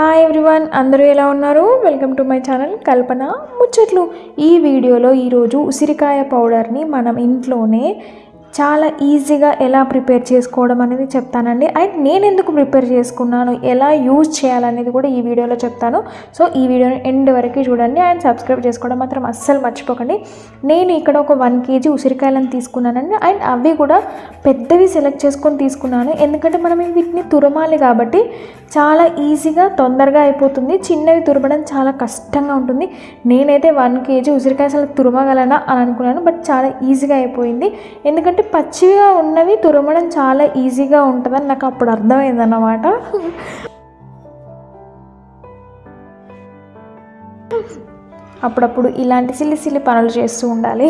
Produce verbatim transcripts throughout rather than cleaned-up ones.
Hi everyone, అందరూ ఎలా ఉన్నారు? Welcome to my channel Kalpana Muchatlu. ఈ వీడియోలో ఈరోజు ఉసిరికాయ పౌడర్ని మనం ఇంట్లోనే చాలా ఈజీగా ఎలా ప్రిపేర్ చేసుకోవడం అనేది చెప్తానండి. అండ్ నేను ఎందుకు ప్రిపేర్ చేసుకున్నాను, ఎలా యూజ్ చేయాలనేది కూడా ఈ వీడియోలో చెప్తాను. సో ఈ వీడియోని ఎండ్ వరకు చూడండి అండ్ సబ్స్క్రైబ్ చేసుకోవడం మాత్రం అస్సలు మర్చిపోకండి. నేను ఇక్కడ ఒక వన్ కేజీ ఉసిరికాయలను తీసుకున్నానండి. అండ్ అవి కూడా పెద్దవి సెలెక్ట్ చేసుకొని తీసుకున్నాను, ఎందుకంటే మనం వీటిని తురమాలి కాబట్టి చాలా ఈజీగా తొందరగా అయిపోతుంది. చిన్నవి తురమడం చాలా కష్టంగా ఉంటుంది. నేనైతే వన్ కేజీ ఉసిరికాయ అసలు తురమగలనా అని అనుకున్నాను, బట్ చాలా ఈజీగా అయిపోయింది. ఎందుకంటే పచ్చిగా ఉన్నవి తురమడం చాలా ఈజీగా ఉంటుందని నాకు అప్పుడు అర్థమైందన్నమాట. అప్పుడప్పుడు ఇలాంటి సిల్లి సిల్లి పనులు చేస్తూ ఉండాలి.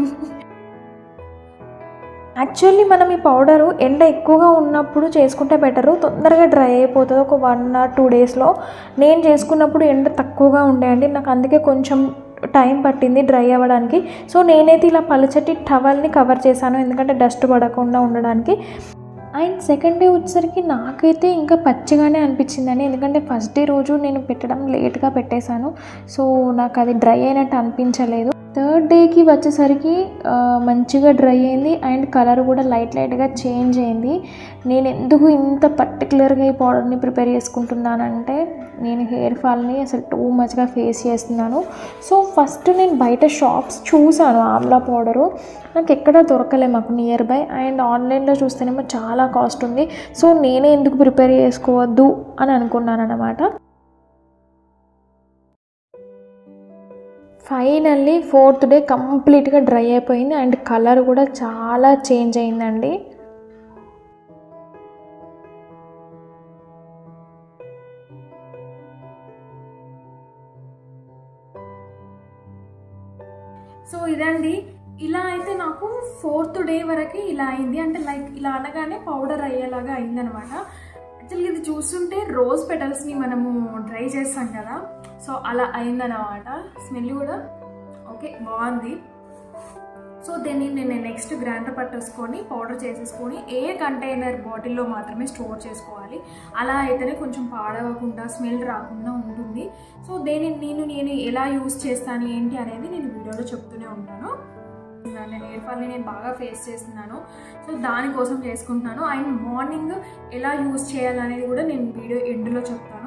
యాక్చువల్లీ మనం ఈ పౌడరు ఎండ ఎక్కువగా ఉన్నప్పుడు చేసుకుంటే బెటరు, తొందరగా డ్రై అయిపోతుంది ఒక వన్ ఆర్ టూ డేస్లో. నేను చేసుకున్నప్పుడు ఎండ తక్కువగా ఉండేయండి, నాకు అందుకే కొంచెం టైం పట్టింది డ్రై అవ్వడానికి. సో నేనైతే ఇలా పలుచటి టవల్ని కవర్ చేశాను, ఎందుకంటే డస్ట్ పడకుండా ఉండడానికి. అండ్ సెకండ్ డే వచ్చేసరికి నాకైతే ఇంకా పచ్చిగానే అనిపించిందండి, ఎందుకంటే ఫస్ట్ డే రోజు నేను పెట్టడం లేట్గా పెట్టేశాను. సో నాకు అది డ్రై అయినట్టు అనిపించలేదు. థర్డ్ డేకి వచ్చేసరికి మంచిగా డ్రై అయింది అండ్ కలర్ కూడా లైట్ లైట్గా చేంజ్ అయింది. నేను ఎందుకు ఇంత పర్టికులర్గా ఈ పౌడర్ని ప్రిపేర్ చేసుకుంటున్నానంటే, నేను హెయిర్ ఫాల్ని అసలు టూ మచ్గా ఫేస్ చేస్తున్నాను. సో ఫస్ట్ నేను బయట షాప్స్ చూసాను ఆమ్లా పౌడరు, నాకు ఎక్కడ దొరకలే మాకు నియర్ బై. అండ్ ఆన్లైన్లో చూస్తేనేమో చాలా కాస్ట్ ఉంది. సో నేనే ఎందుకు ప్రిపేర్ చేసుకోవద్దు అని అనుకున్నాను అన్నమాట. ఫైనల్లీ ఫోర్త్ డే కంప్లీట్గా డ్రై అయిపోయింది అండ్ కలర్ కూడా చాలా చేంజ్ అయిందండి. సో ఇదండి, ఇలా అయితే నాకు ఫోర్త్ డే వరకు ఇలా అయింది. అంటే లైక్ ఇలా అనగానే పౌడర్ అయ్యేలాగా అయిందనమాట. యాక్చువల్గా ఇది చూస్తుంటే రోజ్ పెటల్స్ని మనము డ్రై చేస్తాం కదా, సో అలా అయిందన్నమాట. స్మెల్ కూడా ఓకే బాగుంది. సో దీన్ని నేను నెక్స్ట్ గ్రైండర్ పట్టేసుకొని పౌడర్ చేసేసుకొని ఏ కంటైనర్ బాటిల్లో మాత్రమే స్టోర్ చేసుకోవాలి. అలా అయితేనే కొంచెం పాడవకుండా స్మెల్ రాకుండా ఉంటుంది. సో దీన్ని నేను నేను ఎలా యూజ్ చేస్తాను ఏంటి అనేది నేను వీడియోలో చెప్తూనే ఉంటాను. నేను హెయిర్ ఫాల్ని నేను బాగా ఫేస్ చేస్తున్నాను, సో దానికోసం చేసుకుంటున్నాను. అండ్ మార్నింగ్ ఎలా యూజ్ చేయాలనేది కూడా నేను వీడియో ఎండ్లో చెప్తాను.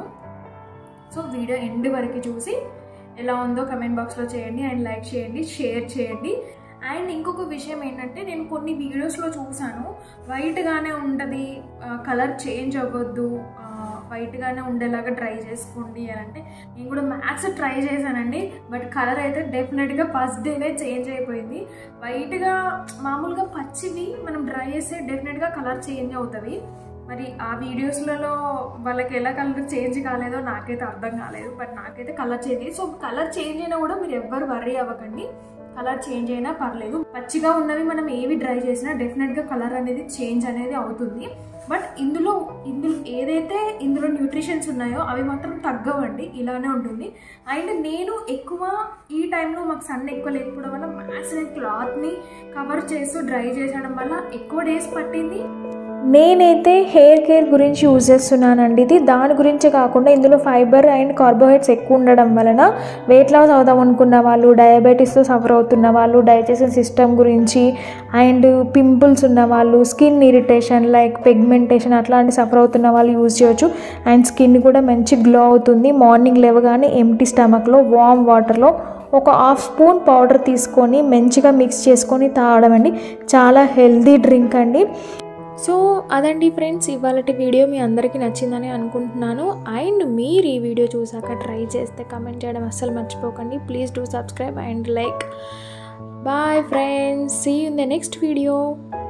సో వీడియో ఎండ్ వరకు చూసి ఎలా ఉందో కమెంట్ బాక్స్లో చేయండి అండ్ లైక్ చేయండి, షేర్ చేయండి. అండ్ ఇంకొక విషయం ఏంటంటే, నేను కొన్ని వీడియోస్లో చూసాను వైట్గానే ఉంటుంది, కలర్ చేంజ్ అవ్వద్దు, వైట్గానే ఉండేలాగా ట్రై చేసుకోండి అని అంటే, నేను కూడా మ్యాక్స్ ట్రై చేశానండి. బట్ కలర్ అయితే డెఫినెట్గా ఫస్ట్ డేనే చేంజ్ అయిపోయింది. వైట్గా మామూలుగా పచ్చివి మనం డ్రై చేస్తే డెఫినెట్గా కలర్ చేంజ్ అవుతుంది. మరి ఆ వీడియోస్లలో వాళ్ళకి ఎలా కలర్ చేంజ్ కాలేదో నాకైతే అర్థం కాలేదు, బట్ నాకైతే కలర్ చేంజ్ అయ్యింది. సో కలర్ చేంజ్ అయినా కూడా మీరు ఎవ్వరు వర్రీ అవ్వకండి, కలర్ చేంజ్ అయినా పర్లేదు. పచ్చిగా ఉన్నవి మనం ఏవి డ్రై చేసినా డెఫినెట్గా కలర్ అనేది చేంజ్ అనేది అవుతుంది. బట్ ఇందులో ఇందులో ఏదైతే ఇందులో న్యూట్రిషన్స్ ఉన్నాయో అవి మాత్రం తగ్గవండి, ఇలానే ఉంటుంది. అండ్ నేను ఎక్కువ ఈ టైంలో మాకు సన్ ఎక్కువ లేకపోవడం వల్ల మ్యాక్స్ నేను క్లాత్ని కవర్ చేస్తూ డ్రై చేసడం వల్ల ఎక్కువ డేస్ పట్టింది. నేనైతే హెయిర్ కేర్ గురించి యూజ్ చేస్తున్నానండి ఇది. దాని గురించే కాకుండా ఇందులో ఫైబర్ అండ్ కార్బోహైడ్రేట్స్ ఎక్కువ ఉండడం వలన వెయిట్ లాస్ అవుదాం అనుకున్న వాళ్ళు, డయాబెటీస్తో సఫర్ అవుతున్న వాళ్ళు, డైజెషన్ సిస్టమ్ గురించి, అండ్ పింపుల్స్ ఉన్న వాళ్ళు, స్కిన్ ఇరిటేషన్ లైక్ పిగ్మెంటేషన్ అట్లాంటి సఫర్ అవుతున్న వాళ్ళు యూజ్ చేయొచ్చు. అండ్ స్కిన్ కూడా మంచి గ్లో అవుతుంది. మార్నింగ్ లేవగానే ఎంప్టీ స్టమక్లో వామ్ వాటర్లో ఒక హాఫ్ స్పూన్ పౌడర్ తీసుకొని మంచిగా మిక్స్ చేసుకొని తాగడం అండి. చాలా హెల్దీ డ్రింక్ అండి. సో అదండి ఫ్రెండ్స్, ఇవాళటి వీడియో మీ అందరికీ నచ్చిందని అనుకుంటున్నాను. అండ్ మీరు ఈ వీడియో చూసాక ట్రై చేస్తే కమెంట్ చేయడం అస్సలు మర్చిపోకండి. Please do subscribe and like. Bye friends, see you in the next video.